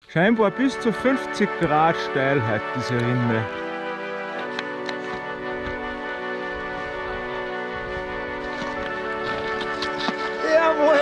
Scheinbar bis zu 50 Grad Steilheit, diese Rinne. Jawohl!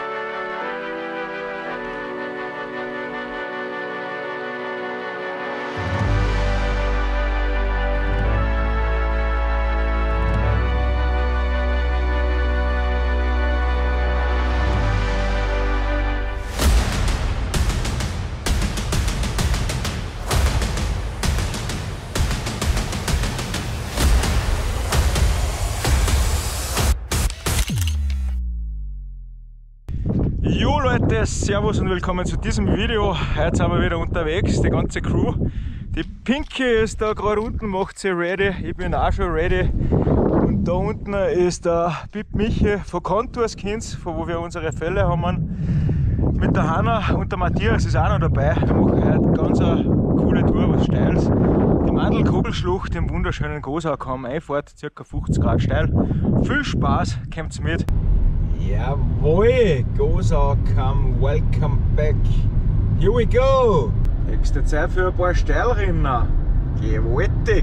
Jo Leute, servus und willkommen zu diesem Video. Heute sind wir wieder unterwegs, die ganze Crew. Die Pinky ist da gerade unten, macht sie ready, ich bin auch schon ready. Und da unten ist der Bib Michi von Contourskins, von wo wir unsere Fälle haben. Mit der Hanna und der Matthias ist auch noch dabei. Wir machen heute ganz eine coole Tour, was Steiles. Die Mandelkugelschlucht im wunderschönen Gosau-Kamm, Einfahrt, ca. 50 Grad steil. Viel Spaß, kommt mit! Jawohl, Gosau-Kamm, welcome back. Here we go! Nächste Zeit für ein paar Steilrinner. Gewaltig!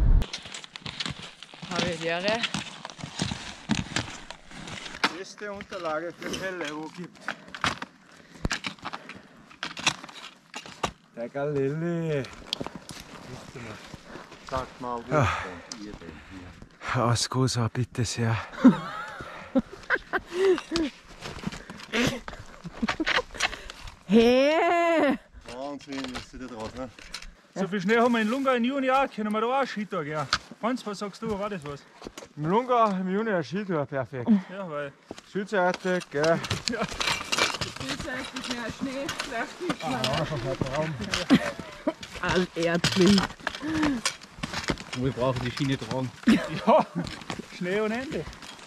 Habitäre. Beste Unterlage für Fälle, wo es gibt. Der Galilli. Sagt mal, wo kommt ihr denn hier? Aus Gosau, bitte sehr. Hey! Wahnsinn, ist sie da draußen, ne? So viel Schnee haben wir in Lunga im Juni auch, können wir da auch einen Skitag, ja. Franz, was sagst du, war das was? Im Lunga im Juni ein Skitag, perfekt. Ja, weil Südseite, gell. Ja. Südseitig mehr Schnee, vielleicht nicht mehr. Raum. Altärzlich. Wir brauchen die Schiene tragen. Ja, Schnee ohne Ende.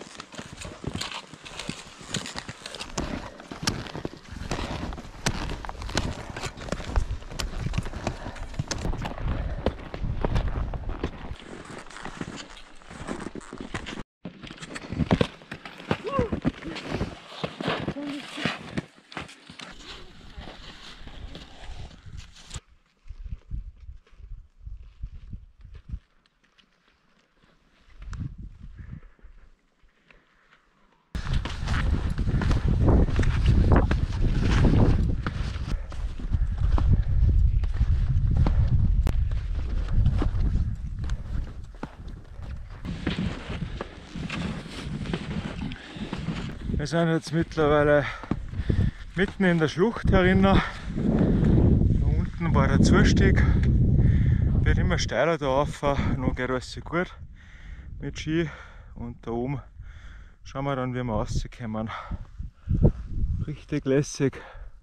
Wir sind jetzt mittlerweile mitten in der Schlucht herinnen. Da unten war der Zustieg. Wird immer steiler da rauf. Noch geht alles gut mit Ski. Und da oben schauen wir dann, wie wir rauskommen. Richtig lässig.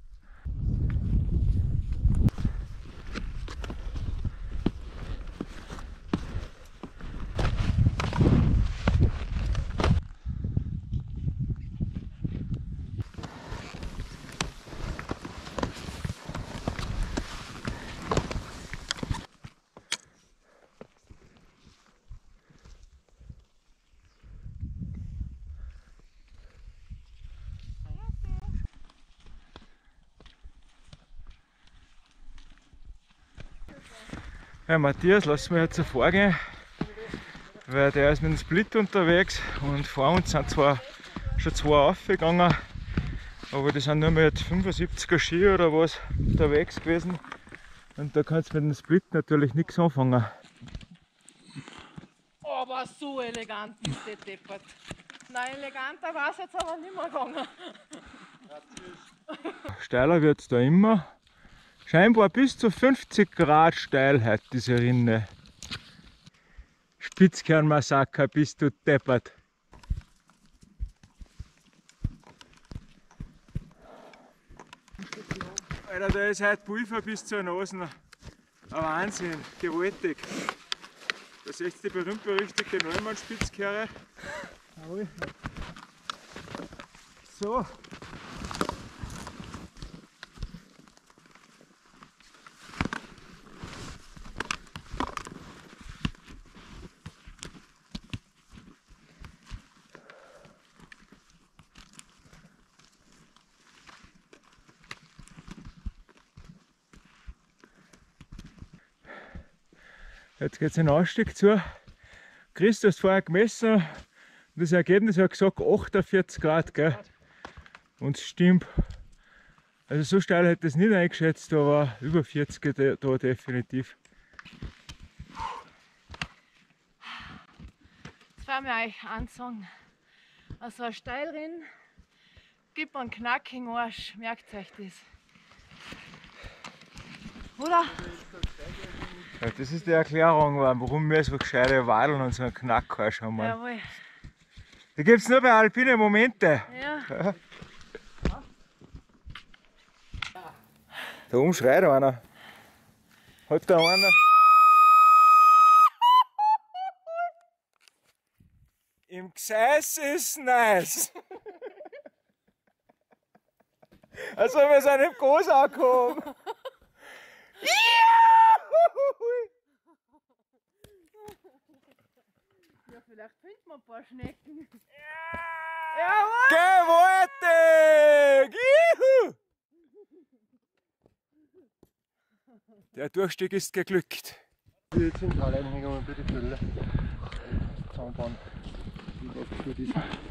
Ja, Matthias, lass mich jetzt vorgehen, weil der ist mit dem Split unterwegs und vor uns sind zwar schon zwei aufgegangen, aber die sind nur mit 75er Ski oder was unterwegs gewesen und da kannst du mit dem Split natürlich nichts anfangen. Aber so elegant ist der Deppert. Nein, eleganter war es jetzt aber nicht mehr gegangen. Steiler wird es da immer. Scheinbar bis zu 50 Grad Steilheit, diese Rinne. Spitzkernmassaker, bist du deppert. Alter, da ist heute Pulver bis zur Nase. Ein Wahnsinn, gewaltig. Da seht ihr die berühmt-berüchtigte Neumann-Spitzkehre. So. Jetzt geht es den Anstieg zu. Christus hat vorher gemessen und das Ergebnis hat gesagt 48 Grad. Gell? Und es stimmt. Also so steil hätte ich es nicht eingeschätzt, aber über 40 da definitiv. Jetzt werden wir euch ansagen. Also ein Steilrennen gibt einen knackigen Arsch, merkt euch das. Oder? Ja, das ist die Erklärung, warum wir so gescheite Wadeln und so einen Knackarsch haben. Jawohl. Die gibt es nur bei Alpine Momente. Ja. Da oben schreit einer. Hat da einer. Im Gseis ist nice. Also wir sind im Groß angekommen. Ja, vielleicht finden wir ein paar Schnecken. Gewaltig! Juhu! Der Durchstieg ist geglückt. Die Zentraleinhängung bei der Fülle. Zaunbahn. Für diesen.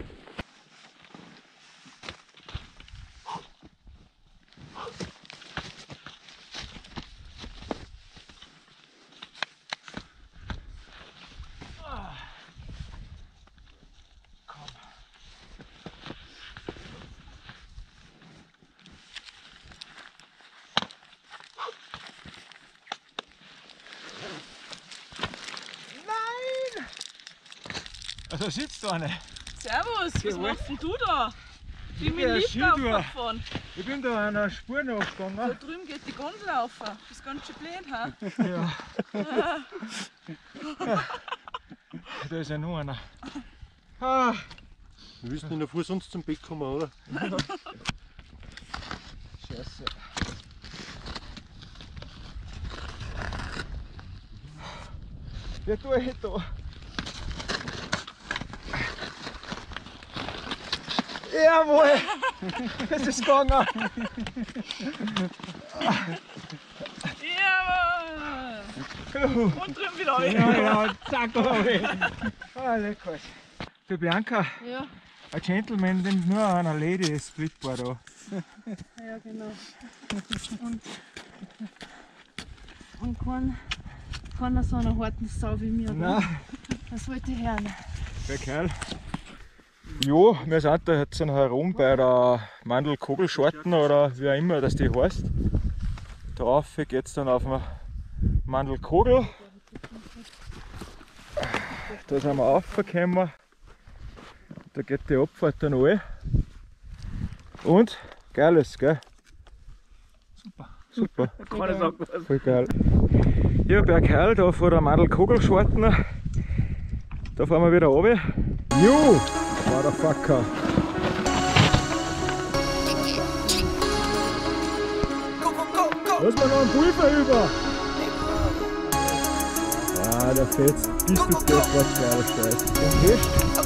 Also sitzt einer. Servus, was machst denn du da? Ich bin mit Ja, dem Lift Skitour. aufgefahren. Ich bin da an einer Spur Da nachgegangen. drüben geht die Gondel rauf. Das ist ganz schön blöd, ha? Ja. Da ist ja noch einer. Ah. Wir müssen in der Früh sonst zum Bett kommen, oder? Scheiße. Ja, tu ich da. Jawohl! Das ist gegangen! Jawohl! Und drüben wieder rein. Ja, zack, ah, lecker. Für Bianca, Ja, ein Gentleman nimmt nur einer Lady das Splitboard an. ja genau. Und keiner so einer harten Sau wie mir. Nein, Das wollte ich hören. der Kerl. Ja, wir sind da jetzt herum bei der Mandelkugelschorten oder wie auch immer das die heißt. Darauf geht es dann auf eine Mandelkugel. Da sind wir aufgekommen. Da geht die Abfahrt dann an. Und geiles, gell? Super. Keine sagen was. Voll geil. Ja, Bergheil, da vor der Mandelkugelschorten. Da fahren wir wieder runter. Jo, Motherfucker. Lass mal noch einen Pulver über. Ah, der fetzt. Bist du der was geiler Scheiß. Okay.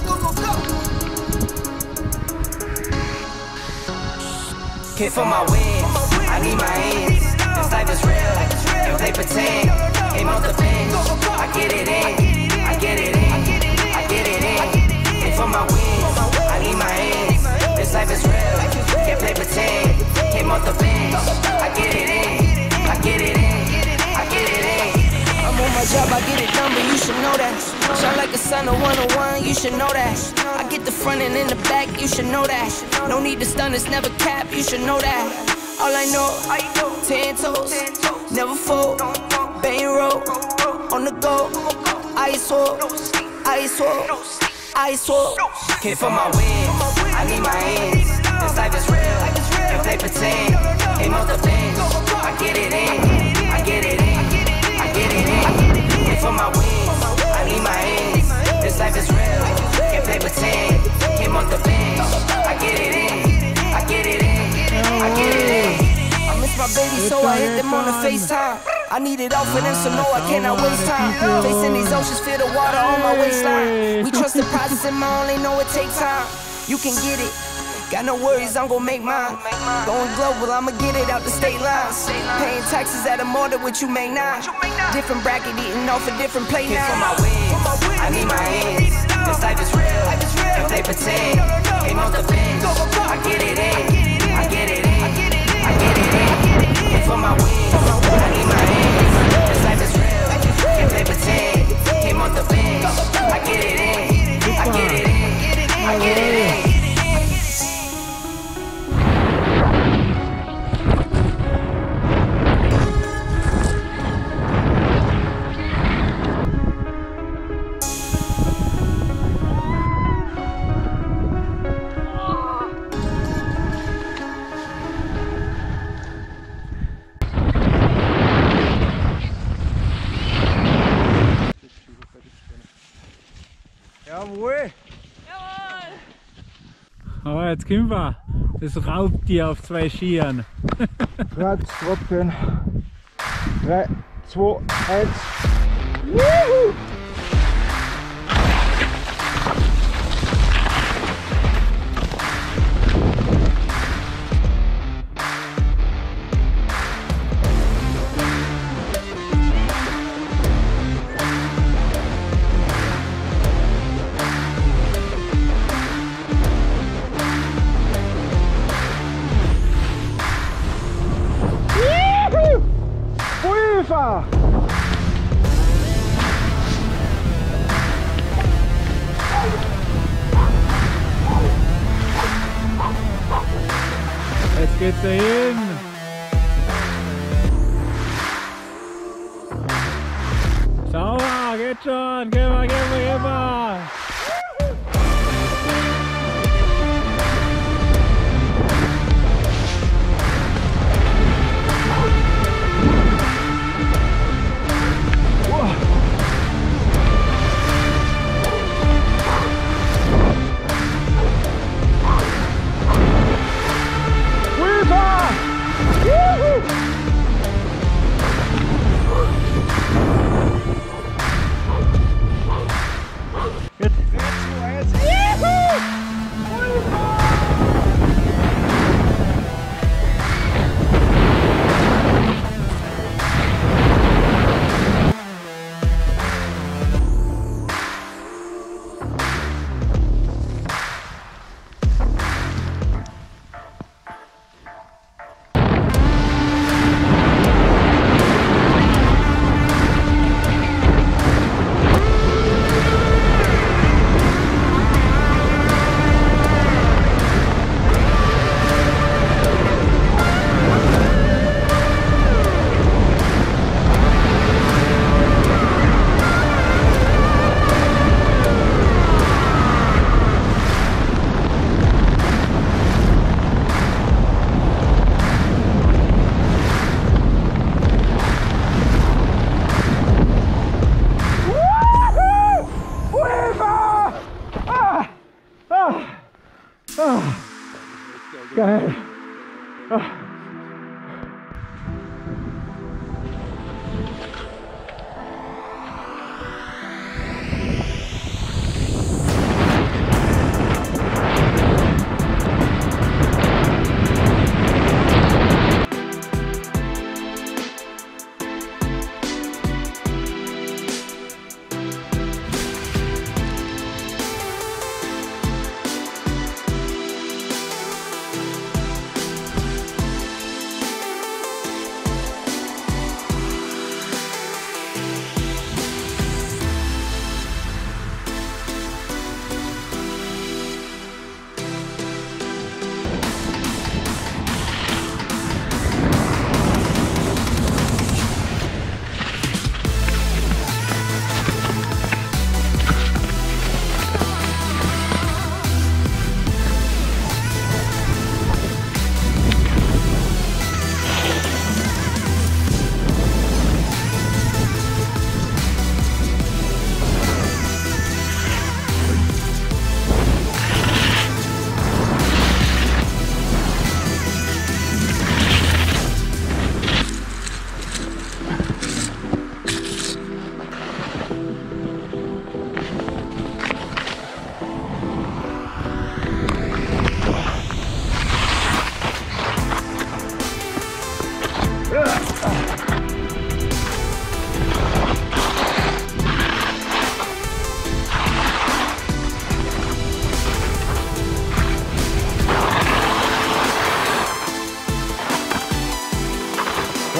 Kick for my wins, I need my hands. This life is real, and play pretend. Aim off the bench, I get it in, I get it in, I get it in. Kick for my wins, I need my hands. This life is real, can't play pretend. Aim off the bench, I get it in, I get it in, I get it in. I'm on my job, I get it done, but you should know that. Shine like a sun of 101, you should know that. I get the front and in the back, you should know that. No need to stun, it's never cap, you should know that. All I know, 10 toes, never fold, bang roll, on the go, ice wall, ice wall, ice wall. Came for my wins, I need my hands. This life is real, and play pretend. Aim off the bench, I get it in, I get it in, I get it in. Came for my wins, I need my hands. This life is real, can't play pretend. Came off the bench, I get it in, I get it in, I get it in. I miss my baby, so I hit them on the FaceTime. I need it all for them, so no, I cannot waste time. Facing these oceans, feel the water on my waistline. We trust the process, and my only know it takes time. You can get it, Got no worries, I'm gon' make mine. Going global, I'ma get it out the state lines. Paying taxes at a more than what you make now. Different bracket, eating off a different plate now. For my wins, I need my hands. This life is real, if they pretend. Aim off the bench, I get it in. I get it in, I get it in. And for my wins, I need my hands. This life is real, if they pretend. Aim off the bench, I get it in. I get it in, I get it in. Jawohl! Aber jetzt kommen wir. Das Raubtier auf 2 Skiern. Platz, Tropfen. 3, 2, 1. Juhu! Pulver! Jetzt geht's da hin. Sauber, geht schon. Geh mal, geh mal, geh mal.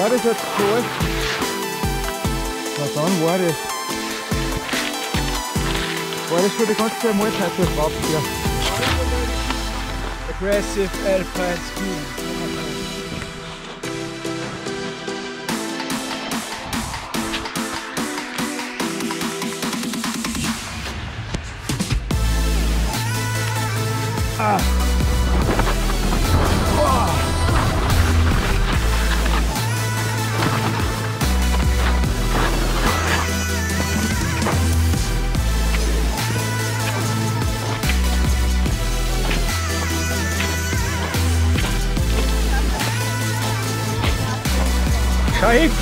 das jetzt kalt? Na dann war das. War das schon die ganze Mahlzeit so drauf hier? Aggressive Alpine Skiing. Scheiße!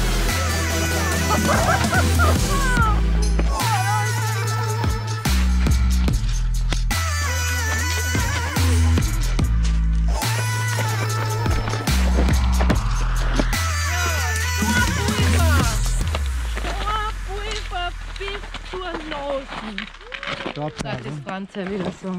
Bis zur Noten. Stopp, Sagt das Ganze wieder so.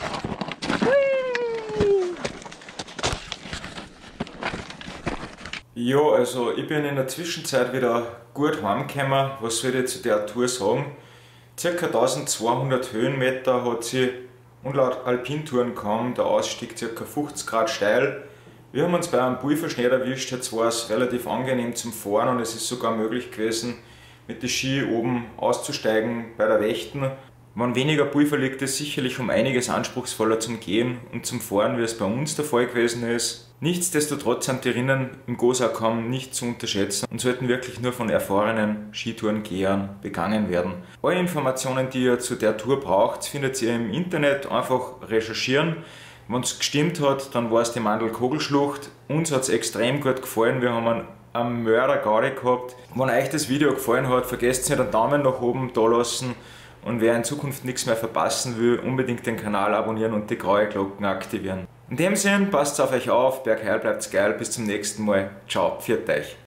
Ja, also ich bin in der Zwischenzeit wieder gut heimgekommen. Was soll ich zu der Tour sagen? Circa 1200 Höhenmeter hat sie und laut Alpintouren kam der Ausstieg ca. 50 Grad steil. Wir haben uns bei einem Pulverschnee erwischt, jetzt war es relativ angenehm zum Fahren und es ist sogar möglich gewesen, mit den Ski oben auszusteigen bei der Wächten. Wenn weniger Pulver liegt, ist es sicherlich um einiges anspruchsvoller zum Gehen und zum Fahren, wie es bei uns der Fall gewesen ist. Nichtsdestotrotz sind die Rinnen im Gosaukamm nicht zu unterschätzen und sollten wirklich nur von erfahrenen Skitourengehern begangen werden. Alle Informationen, die ihr zu der Tour braucht, findet ihr im Internet. Einfach recherchieren. Wenn es gestimmt hat, dann war es die Mandl-Kogelschlucht. Uns hat es extrem gut gefallen. Wir haben einen Mörder-Gaudi gehabt. Wenn euch das Video gefallen hat, vergesst nicht einen Daumen nach oben da lassen. Und wer in Zukunft nichts mehr verpassen will, unbedingt den Kanal abonnieren und die graue Glocken aktivieren. In dem Sinn, passt auf euch auf, Bergheil bleibt's geil, bis zum nächsten Mal. Ciao, pfiat euch.